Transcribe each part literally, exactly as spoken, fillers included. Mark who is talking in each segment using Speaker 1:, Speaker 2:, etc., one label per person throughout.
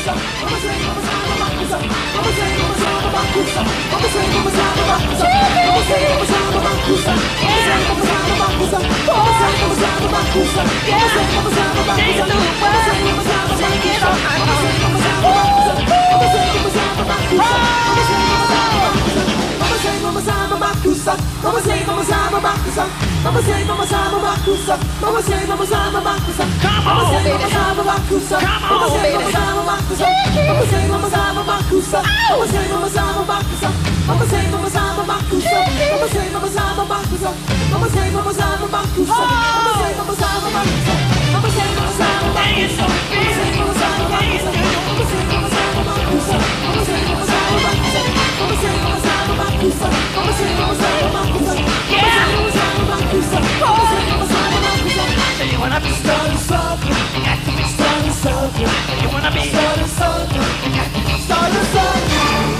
Speaker 1: Mama say, mama say, mama kusa. Mama say, mama say, mama kusa. Mama say, mama say, mama kusa.
Speaker 2: Come on, baby.
Speaker 1: Mama say, mama kusa.
Speaker 2: Come on, baby.
Speaker 1: Mama say, mama say, mama kusa. Mama say, mama say, mama kusa. Mama say, mama say, mama kusa. Mama say, mama say, mama kusa. Mama say, mama say, mama kusa. Mama say, mama say, mama kusa. Mama say, mama say, mama kusa. Mama say, mama say, mama kusa. Mama say, mama say, mama kusa. Mama say, mama say, mama kusa. Mama say, mama say, mama kusa. Mama say, mama say, mama kusa. Mama say, mama say, mama kusa. Mama say, mama say, mama kusa.
Speaker 2: So you wanna be
Speaker 1: starting something? Starting something.
Speaker 2: You wanna be
Speaker 1: starting something? Starting something.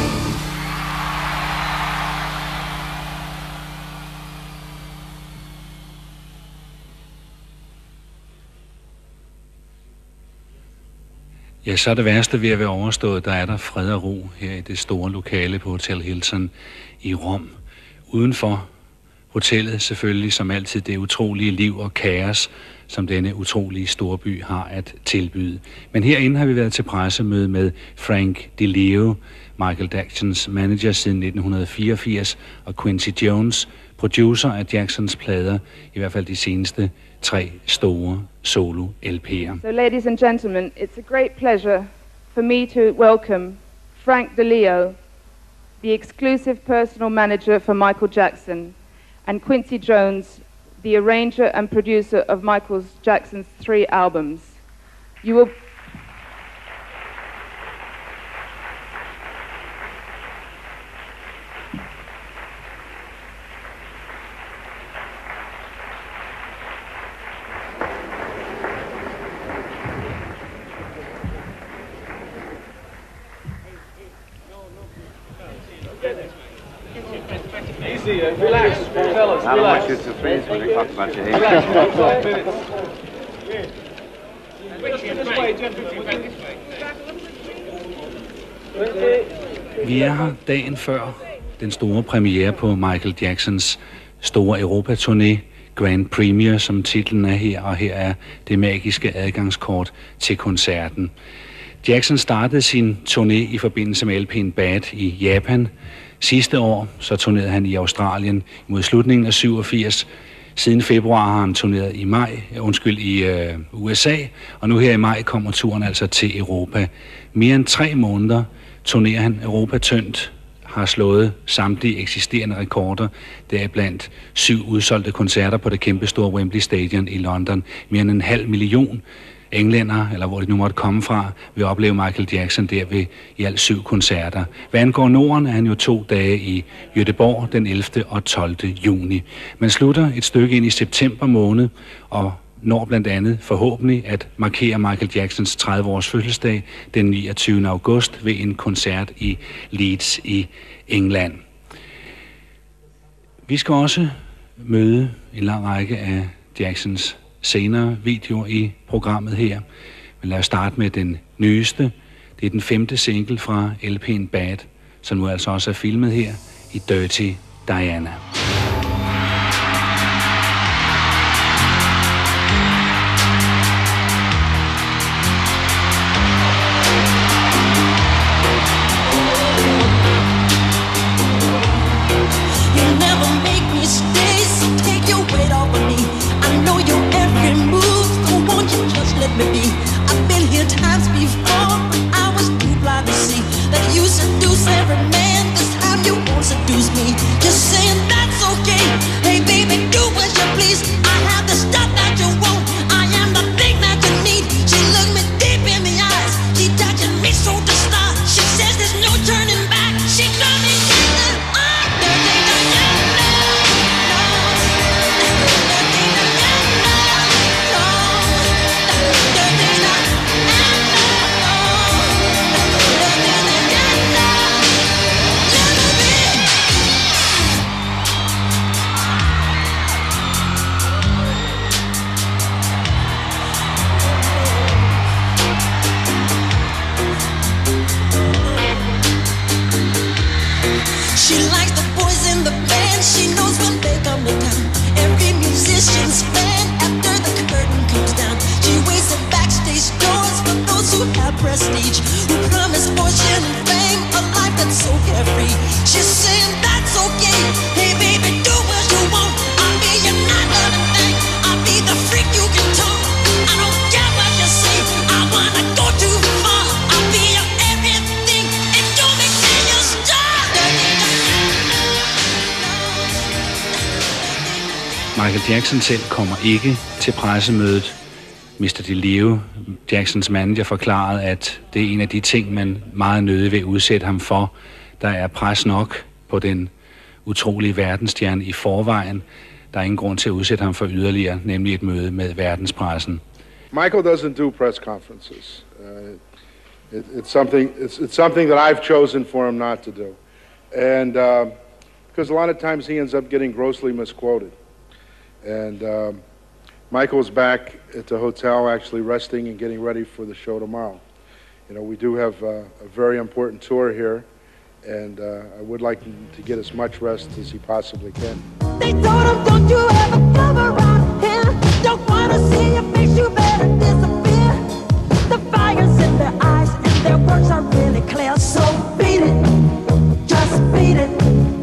Speaker 3: Ja, så er det værste ved at være overstået. Der er der fred og ro her i det store lokale på Hotel Hilton i Rom. Udenfor hotellet selvfølgelig som altid det utrolige liv og kaos, som denne utrolige storby har at tilbyde. Men herinde har vi været til pressemøde med Frank DeLeo, Michael Jacksons manager siden nitten fireogfirs, og Quincy Jones, producer af Jacksons plader, i hvert fald de seneste tre store solo-L P'er.
Speaker 4: So ladies and gentlemen, it's a great pleasure for me to welcome Frank DeLeo, the exclusive personal manager for Michael Jackson, and Quincy Jones, the arranger and producer of Michael Jackson's three albums. You will...
Speaker 5: Easy, uh, relax, fellas,
Speaker 6: I don't
Speaker 5: relax.
Speaker 6: want you to freeze when they talk about your age.
Speaker 5: Relax, five minutes.
Speaker 3: Vi er her dagen før den store premiere på Michael Jacksons store Europa-turné, Grand Premiere, som titlen er her, og her er det magiske adgangskort til koncerten. Jackson startede sin turné i forbindelse med L P'en Bad i Japan. Sidste år så turnerede han i Australien mod slutningen af syvogfirs. Siden februar har han turneret i maj, undskyld, i øh, U S A, og nu her i maj kommer turen altså til Europa. Mere end tre måneder turnerer han Europa tyndt, har slået samtlige eksisterende rekorder, deriblandt syv udsolgte koncerter på det kæmpestore Wembley Stadion i London. Mere end en halv million englænder, eller hvor det nu måtte komme fra, vil opleve Michael Jackson der ved i alt syv koncerter. Hvad angår Norden er han jo to dage i Göteborg den ellevte og tolvte juni. Man slutter et stykke ind i september måned, og når blandt andet forhåbentlig at markere Michael Jacksons tredive års fødselsdag den niogtyvende august ved en koncert i Leeds i England. Vi skal også møde en lang række af Jacksons senere videoer i programmet her. Men lad os starte med den nyeste. Det er den femte single fra L P'en Bad, som nu altså også er filmet her i Dirty Diana.
Speaker 7: Let me be. I've been here times before, but I was too blind to see that you seduce every man. This time you won't seduce me. Just saying that's prestige, who promised fortune and fame, a life that's so carefree. She's saying that's okay. Hey baby, do what you want. I'll be your night loving thing. I'll be the freak you can talk. I don't care what you say. I wanna go too far. I'll be your everything. And don't make me your star.
Speaker 3: Michael Jackson selv kommer ikke til pressemødet. mister DeLeo, Jacksons manager, forklarede, at det er en af de ting, man meget nødig vil udsætte ham for. Der er pres nok på den utrolige verdensstjerne i forvejen. Der er ingen grund til at udsætte ham for yderligere, nemlig et møde med verdenspressen.
Speaker 8: Michael doesn't do press conferences. Uh, it, it's something. It's, it's something that I've chosen for him not to do, and uh, because a lot of times he ends up getting grossly misquoted. And um, Michael's back at the hotel, actually resting and getting ready for the show tomorrow. You know, we do have uh, a very important tour here, and uh, I would like him to get as much rest as he possibly can.
Speaker 7: They told him, don't you ever come around here. Don't wanna see your face, you better disappear. The fire's in their eyes and their words are really clear. So beat it, just beat it.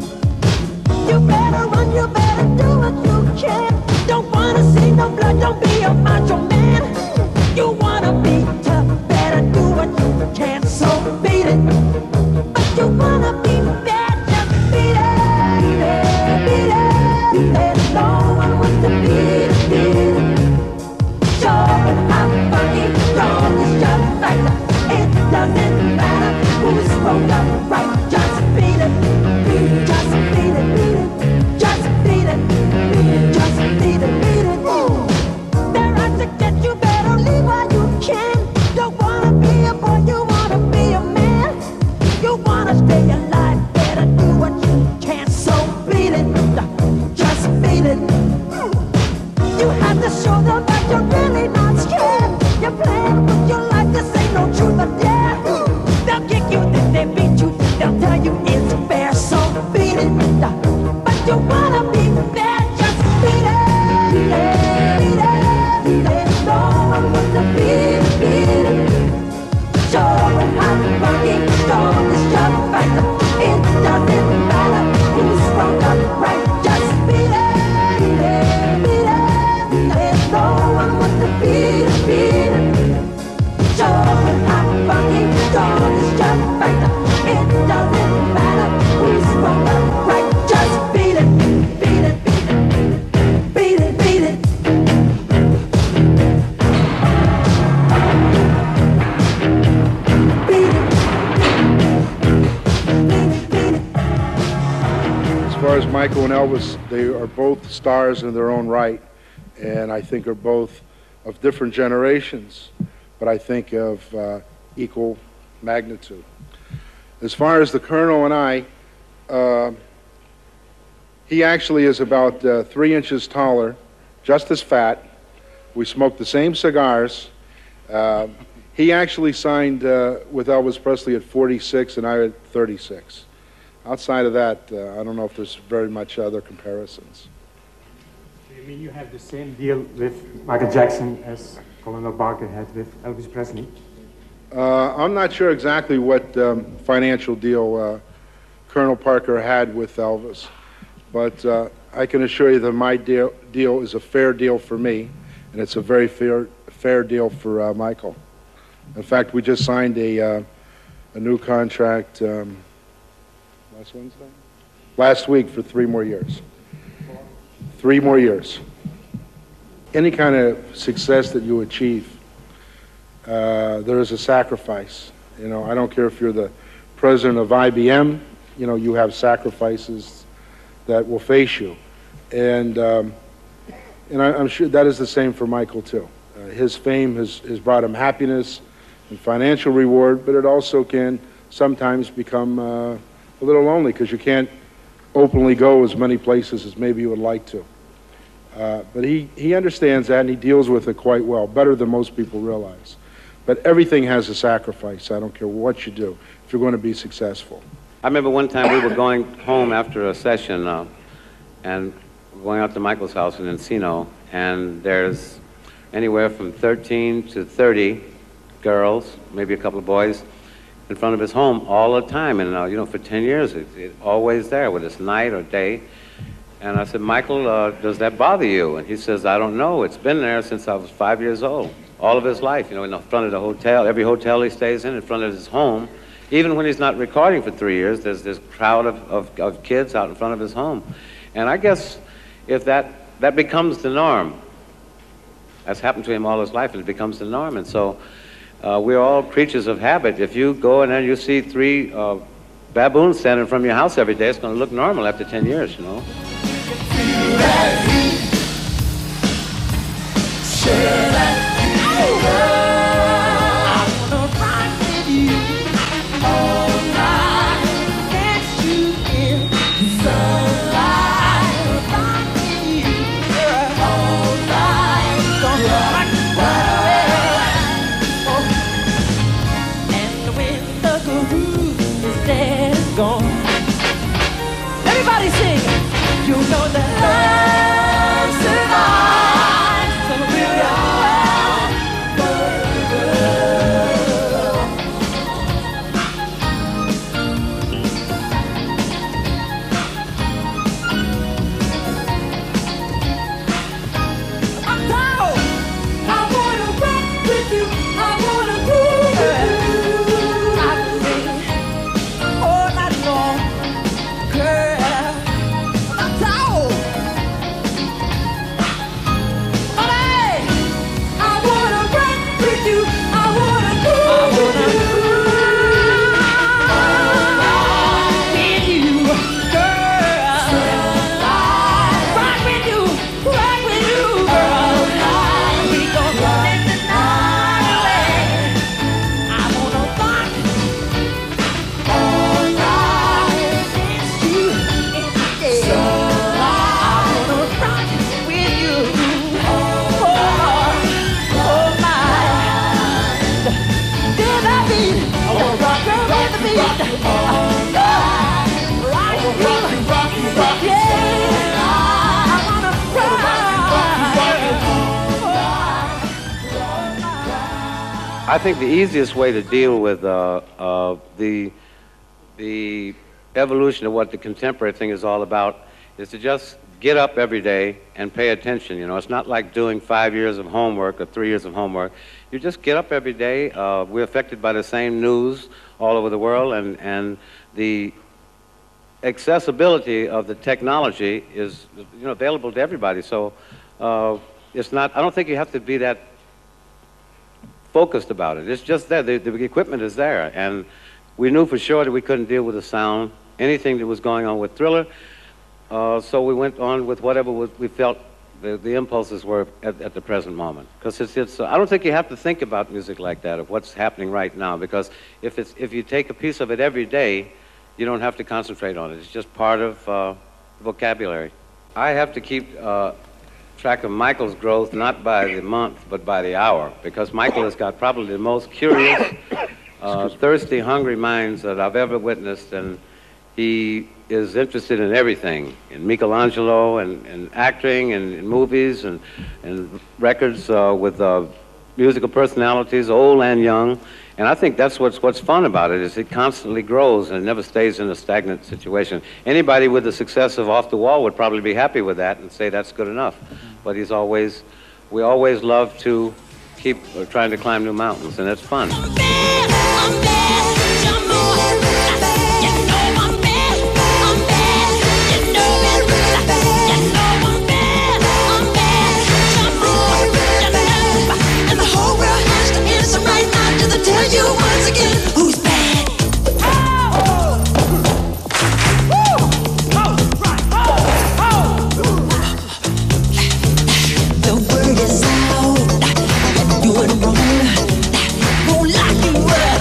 Speaker 7: You better run, you better do what you can. Don't wanna see no blood, don't be a macho man. You wanna be tough, better do what you can. So beat it, but you wanna be bad, just beat it, beat it, beat it. No one wants to beat it, beat it. Show them how funky, strong is just like that. It doesn't matter who's wrong or right, just beat it, just beat it, beat it, just beat it, just beat it, beat it. They're out to get you, better leave while you can. Don't wanna be a boy, you wanna be a man. You wanna stay alive, better do what you can. So beat it, just beat it. You have to show them that you're really not scared. You're playing with your life, this ain't no truth or dare. They'll kick you, then they beat you, they'll tell you it's fair. So beat it, but you wanna be bad, just beat it, beat it, beat it. No one wants to beat it, beat it. Show them how funky, strong is just like that. It doesn't matter who's wrong or right, just beat it, beat it, beat it, beat it. No one wants to beat it, beat it. Show them how funky, strong is just like that. It doesn't matter who's wrong or right, just beat it, beat it, beat it, beat it.
Speaker 8: As far as Michael and Elvis, they are both stars in their own right, and I think are both of different generations, but I think of uh, equal magnitude. As far as the Colonel and I, uh, he actually is about uh, three inches taller, just as fat. We smoke the same cigars. Uh, he actually signed uh, with Elvis Presley at forty-six and I at thirty-six. Outside of that, uh, I don't know if there's very much other comparisons.
Speaker 9: So you mean you have the same deal with Michael Jackson as Colonel Barker had with Elvis Presley?
Speaker 8: Uh, I'm not sure exactly what um, financial deal uh, Colonel Parker had with Elvis, but uh, I can assure you that my deal, deal is a fair deal for me, and it's a very fair, fair deal for uh, Michael. In fact, we just signed a, uh, a new contract um, last Wednesday? Last week for three more years. Three more years. Any kind of success that you achieve, uh, there is a sacrifice. You know, I don't care if you're the president of I B M, you know, you have sacrifices that will face you. And, um, and I, I'm sure that is the same for Michael, too. Uh, his fame has, has brought him happiness and financial reward, but it also can sometimes become uh, a little lonely because you can't openly go as many places as maybe you would like to. Uh, but he, he understands that and he deals with it quite well, better than most people realize. But everything has a sacrifice. I don't care what you do if you're going to be successful.
Speaker 6: I remember one time we were going home after a session uh, and going out to Michael's house in Encino, and there's anywhere from thirteen to thirty girls, maybe a couple of boys, in front of his home all the time. And, uh, you know, for ten years, it's, it's always there, whether it's night or day. And I said, Michael, uh, does that bother you? And he says, I don't know. It's been there since I was five years old, all of his life, you know, in the front of the hotel, every hotel he stays in, in front of his home. Even when he's not recording for three years, there's this crowd of, of, of kids out in front of his home. And I guess if that, that becomes the norm, that's happened to him all his life, and it becomes the norm. And so uh, we're all creatures of habit. If you go and then you see three uh, baboons standing from your house every day, it's going to look normal after ten years, you know.
Speaker 7: Everybody sing. You know that love survives. So we're all I'm down. I wanna rock with you. I wanna groove with you. I can sing all night long, girl.
Speaker 6: I think the easiest way to deal with uh, uh, the, the evolution of what the contemporary thing is all about is to just get up every day and pay attention. You know, it's not like doing five years of homework or three years of homework. You just get up every day. Uh, we're affected by the same news all over the world, and, and the accessibility of the technology is, you know, available to everybody. So uh, it's not, I don't think you have to be that focused about it. It's just there. The, the equipment is there. And we knew for sure that we couldn't deal with the sound, anything that was going on with Thriller. Uh, so we went on with whatever was, we felt the, the impulses were at, at the present moment. Because it's, it's, uh, I don't think you have to think about music like that, of what's happening right now. Because if, it's, if you take a piece of it every day, you don't have to concentrate on it. It's just part of uh, vocabulary. I have to keep uh, track of Michael's growth, not by the month, but by the hour, because Michael has got probably the most curious, uh, thirsty, hungry minds that I've ever witnessed, and he is interested in everything, in Michelangelo, and, and acting, and in movies, and, and records uh, with uh, musical personalities, old and young. And I think that's what's, what's fun about it, is it constantly grows and it never stays in a stagnant situation. Anybody with the success of Off the Wall would probably be happy with that and say that's good enough. But he's always, we always love to keep uh, trying to climb new mountains, and it's fun.
Speaker 7: Tell you once again who's bad. Oh! Woo! Oh, right. Oh, oh. The word is out. You're doing wrong. Won't lock you up.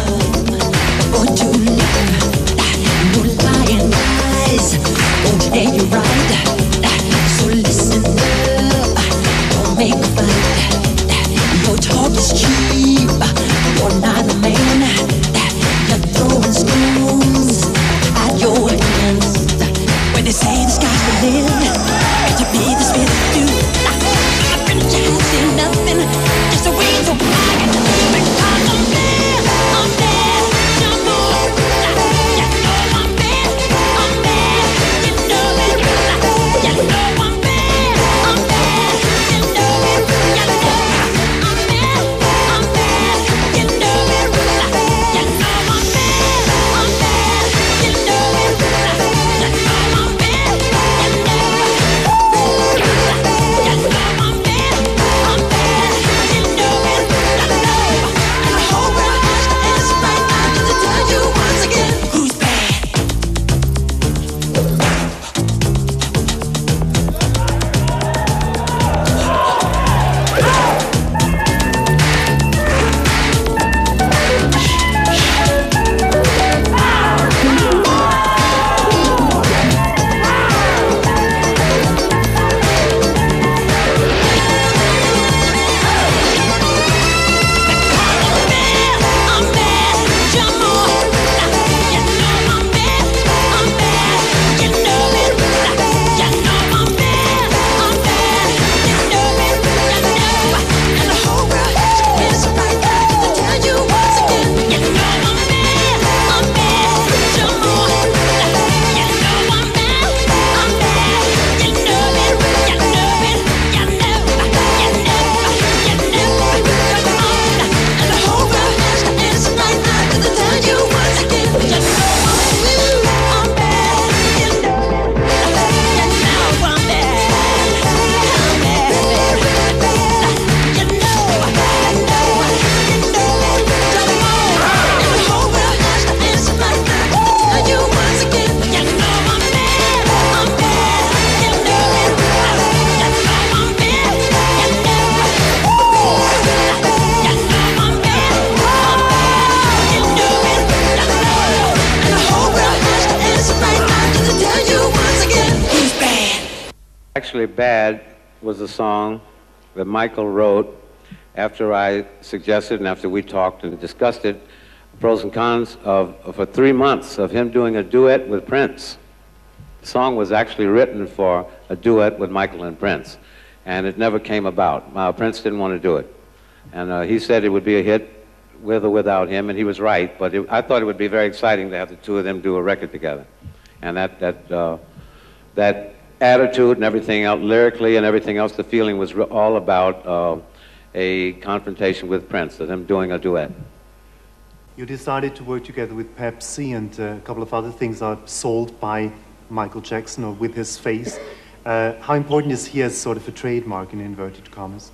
Speaker 6: Actually, Bad was a song that Michael wrote after I suggested and after we talked and discussed it, pros and cons of, of for three months of him doing a duet with Prince. The song was actually written for a duet with Michael and Prince, and it never came about. Uh, Prince didn't want to do it, and uh, he said it would be a hit with or without him, and he was right, but it, I thought it would be very exciting to have the two of them do a record together. And that, that, uh, that attitude and everything else, lyrically and everything else, the feeling was all about uh, a confrontation with Prince, of them doing a duet.
Speaker 10: You decided to work together with Pepsi, and uh, a couple of other things are sold by Michael Jackson or with his face. Uh, how important is he as sort of a trademark in inverted commas?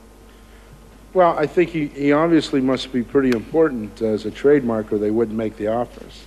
Speaker 8: Well, I think he, he obviously must be pretty important as a trademark, or they wouldn't make the offers.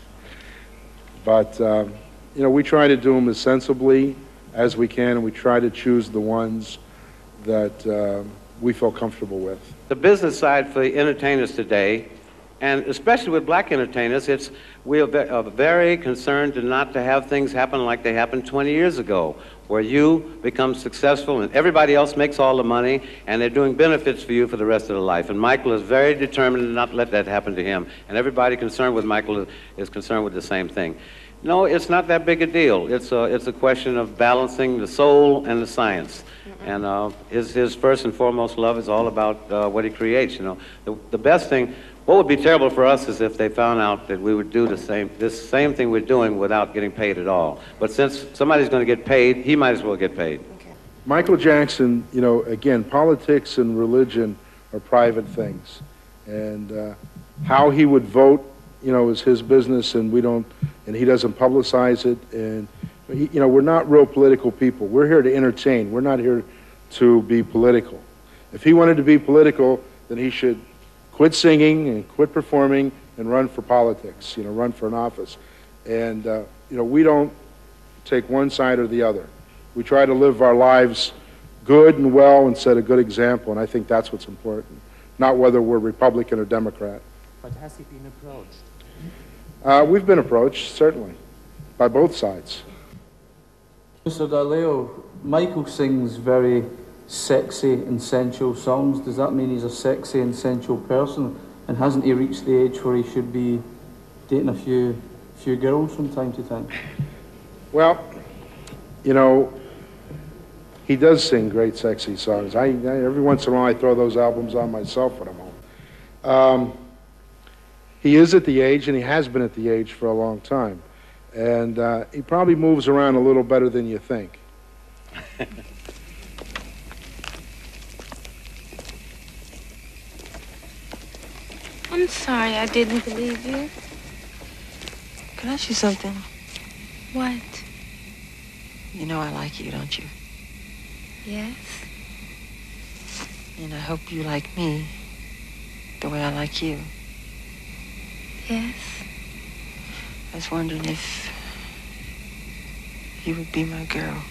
Speaker 8: But, uh, you know, we try to do them as sensibly as we can, and we try to choose the ones that uh, we feel comfortable with.
Speaker 6: The business side for the entertainers today, and especially with black entertainers, it's, we are very concerned to not to have things happen like they happened twenty years ago, where you become successful and everybody else makes all the money and they're doing benefits for you for the rest of their life. And Michael is very determined to not let that happen to him. And everybody concerned with Michael is, is concerned with the same thing. No, it's not that big a deal. It's a, it's a question of balancing the soul and the science. And uh, his, his first and foremost love is all about uh, what he creates, you know. The, the best thing, what would be terrible for us is if they found out that we would do the same, this same thing we're doing without getting paid at all. But since somebody's going to get paid, he might as well get paid.
Speaker 8: Okay. Michael Jackson, you know, again, politics and religion are private things. And uh, how he would vote, you know, is his business, and we don't, and he doesn't publicize it. And, he, you know, we're not real political people. We're here to entertain. We're not here to be political. If he wanted to be political, then he should quit singing and quit performing and run for politics, you know, run for an office. And, uh, you know, we don't take one side or the other. We try to live our lives good and well and set a good example, and I think that's what's important, not whether we're Republican or Democrat.
Speaker 9: But has he been approached?
Speaker 8: Uh, we've been approached, certainly, by both sides.
Speaker 11: Mister Daleo, Michael sings very sexy and sensual songs. Does that mean he's a sexy and sensual person? And hasn't he reached the age where he should be dating a few, few girls from time to time?
Speaker 8: Well, you know, he does sing great sexy songs. I, I every once in a while I throw those albums on myself when I'm home. Um, he is at the age, and he has been at the age for a long time. And uh, he probably moves around a little better than you think.
Speaker 12: I'm sorry I didn't believe you.
Speaker 13: Can I ask you something?
Speaker 12: What?
Speaker 13: You know I like you, don't you?
Speaker 12: Yes?
Speaker 13: And I hope you like me the way I like you.
Speaker 12: Yes?
Speaker 13: I was wondering if you would be my girl.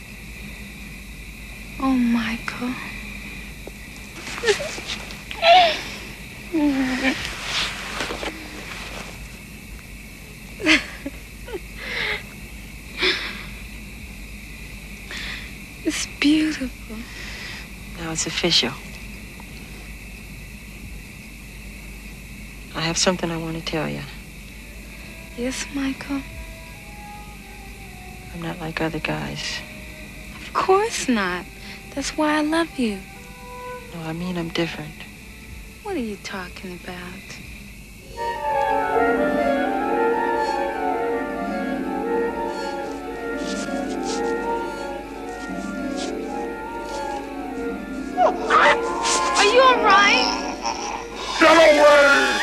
Speaker 12: Oh, Michael. It's beautiful.
Speaker 13: Now it's official. I have something I want to tell you.
Speaker 12: Yes, Michael?
Speaker 13: I'm not like other guys.
Speaker 12: Of course not. That's why I love you.
Speaker 13: No, I mean I'm different.
Speaker 12: What are you talking about? Are you all right?
Speaker 1: Get away!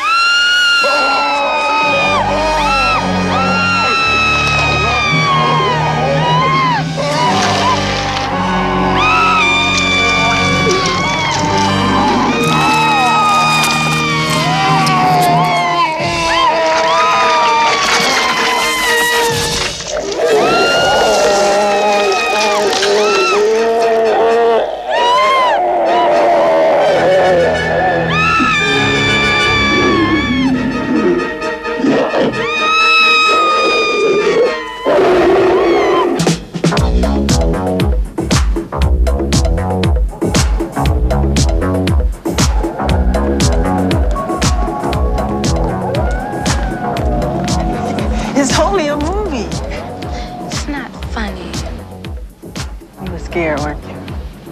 Speaker 13: scared, weren't you?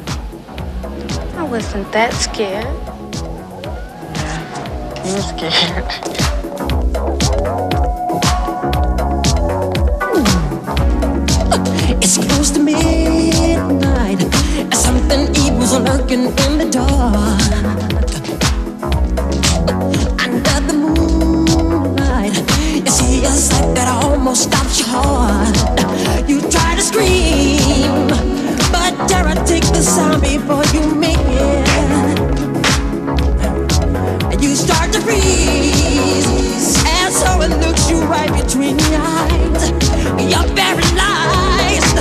Speaker 12: I wasn't that scared.
Speaker 13: Yeah, you were scared.
Speaker 7: It's close to midnight, and something evil's lurking in the dark. Under the moonlight, you see a sight that almost stops your heart. You try to scream, but terror takes the sound before you make it. You start to freeze, and so it looks you right between your eyes. You're paralyzed.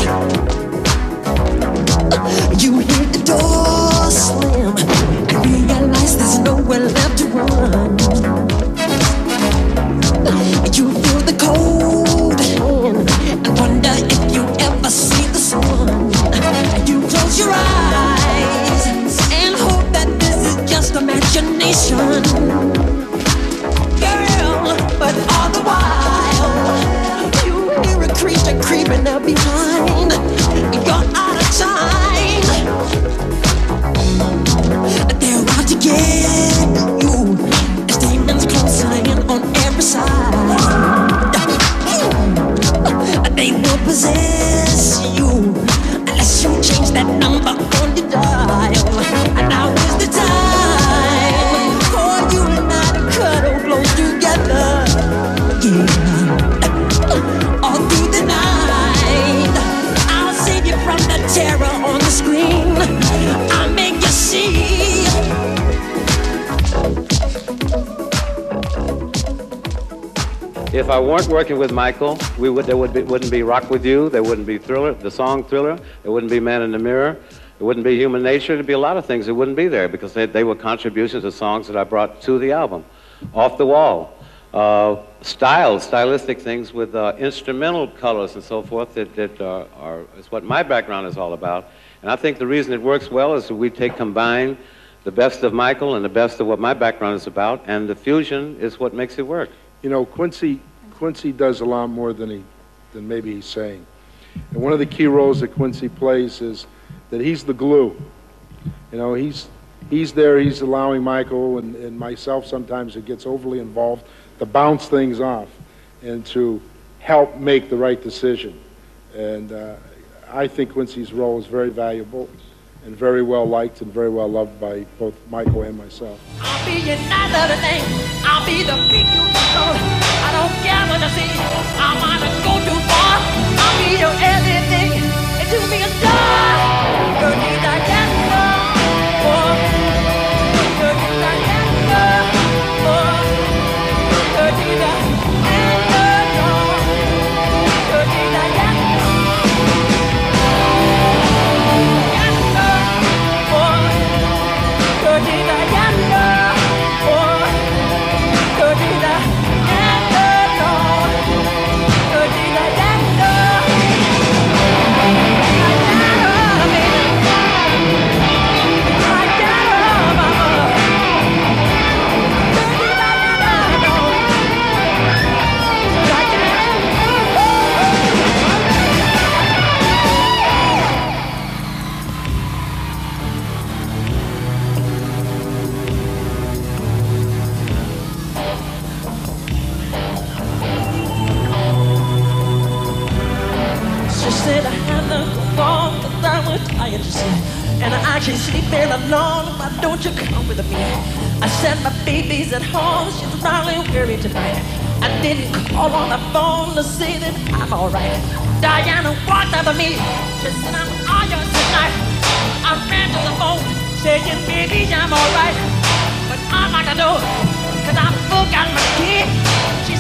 Speaker 7: You hear the door slam and realize there's nowhere left to run. You feel the cold hand and wonder if you ever see the sun. You close your eyes and hope that this is just imagination, girl. But all the while you hear a creature creeping up behind. You're out of time. They're out to get you. As demons closing in on every side. They will possess you unless you change that number on your dial. And now is the time for you and I to cuddle close together. Yeah. All through the night, I'll save you from the terror on the screen. I'll make you see.
Speaker 6: If I weren't working with Michael, we would, there would be, wouldn't be Rock With You, there wouldn't be Thriller, the song Thriller, there wouldn't be Man in the Mirror, there wouldn't be Human Nature, there'd be a lot of things that wouldn't be there because they, they were contributions to songs that I brought to the album. Off the Wall, uh, style, stylistic things with uh, instrumental colors and so forth that, that uh, are, is what my background is all about. And I think the reason it works well is that we take combine the best of Michael and the best of what my background is about, and the fusion is what makes it work.
Speaker 8: You know, Quincy, Quincy does a lot more than he, than maybe he's saying. And one of the key roles that Quincy plays is that he's the glue. You know, he's, he's there, he's allowing Michael and, and myself sometimes who gets overly involved to bounce things off and to help make the right decision. And uh, I think Quincy's role is very valuable and very well liked and very well loved by both Michael and myself.
Speaker 7: I'll be your night of the day. I'll be the freak you control. I don't care what you see. I wanna go too far. I'll be your everything. And to be a star. Girl, you got that love. Girl, you got that love. Girl, you got that love. Girl, you got that love. And I can't sleep in alone. Why don't you come with me? I said my baby's at home. She's probably worried tonight. I didn't call on the phone to say that I'm alright. Diana walked up to me. She said I'm all yours tonight. I ran to the phone saying baby I'm alright. But I'm not gonna do it, cause I forgot my key. She